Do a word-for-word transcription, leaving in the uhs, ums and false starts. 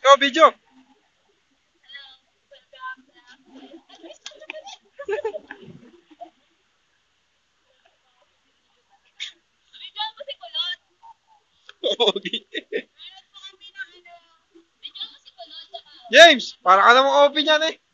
Ikaw, video. Okay. James, para ka namang open yan eh.